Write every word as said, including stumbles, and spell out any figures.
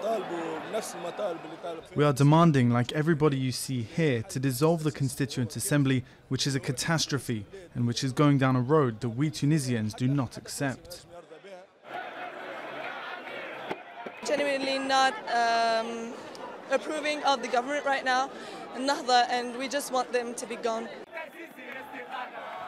We are demanding, like everybody you see here, to dissolve the Constituent Assembly, which is a catastrophe and which is going down a road that we Tunisians do not accept. Genuinely not um, approving of the government right now, Ennahda, and we just want them to be gone.